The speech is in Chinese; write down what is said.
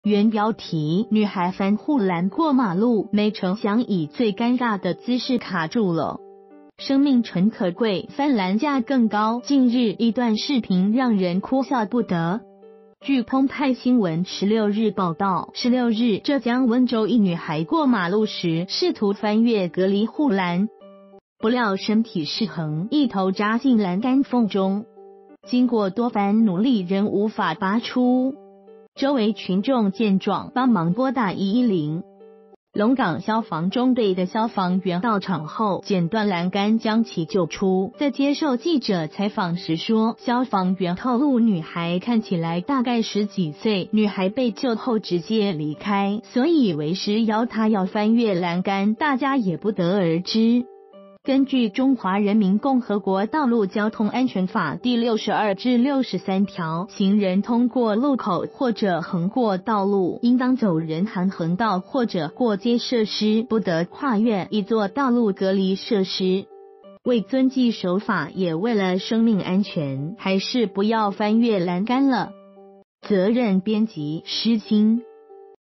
原标题：女孩翻护栏过马路，没成想以最尴尬的姿势卡住了。生命诚可贵，翻栏价更高。近日一段视频让人哭笑不得。据澎湃新闻16日报道，16日浙江温州一女孩过马路时试图翻越隔离护栏，不料身体失衡，一头扎进栏杆缝中，经过多番努力仍无法拔出。周围群众见状帮忙拨打110。龙岗消防中队的消防员到场后剪断栏杆将其救出。在接受记者采访时说，消防员透露女孩看起来大概10几岁，女孩被救后直接离开，所以以为是她要翻越栏杆，大家也不得而知。根据《中华人民共和国道路交通安全法》第62至63条，行人通过路口或者横过道路，应当走人行横道或者过街设施，不得跨越一座道路隔离设施。为遵纪守法，也为了生命安全，还是不要翻越栏杆了。责任编辑：施青。